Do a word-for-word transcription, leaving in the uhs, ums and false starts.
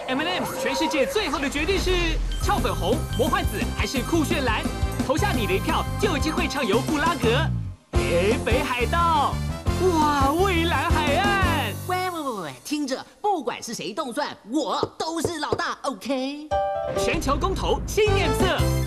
M and M's 全世界最后的决定是俏粉红、魔幻紫还是酷炫蓝？投下你的一票，就有机会畅游布拉格。哎，北海道，哇，蔚蓝海岸。 喂喂喂喂，听着，不管是谁动算，我都是老大 ，OK？ 全球公投新颜色。